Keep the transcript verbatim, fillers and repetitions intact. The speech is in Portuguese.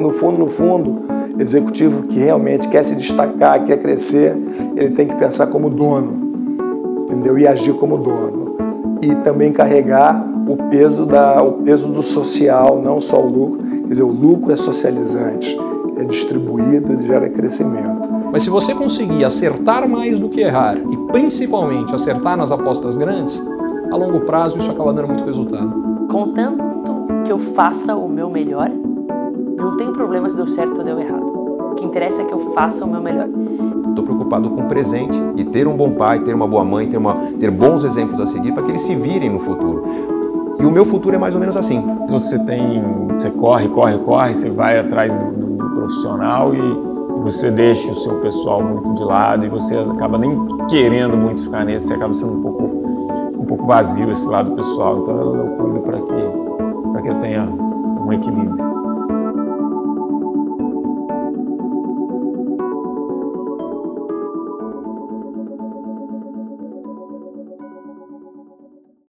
no fundo, no fundo, executivo que realmente quer se destacar, quer crescer, ele tem que pensar como dono, entendeu? E agir como dono. E também carregar o peso, da, o peso do social, não só o lucro. Quer dizer, o lucro é socializante, é distribuído e gera crescimento. Mas se você conseguir acertar mais do que errar, e principalmente acertar nas apostas grandes, a longo prazo isso acaba dando muito resultado. Contanto que eu faça o meu melhor, não tem problema se deu certo ou deu errado. O que interessa é que eu faça o meu melhor. Estou preocupado com o presente, de ter um bom pai, ter uma boa mãe, ter, uma, ter bons exemplos a seguir para que eles se virem no futuro. E o meu futuro é mais ou menos assim. Você tem, você corre, corre, corre, você vai atrás do, do, do profissional e você deixa o seu pessoal muito de lado e você acaba nem querendo muito ficar nesse, você acaba sendo um pouco, um pouco vazio esse lado pessoal. Então eu, eu cuido para que, para que eu tenha um equilíbrio.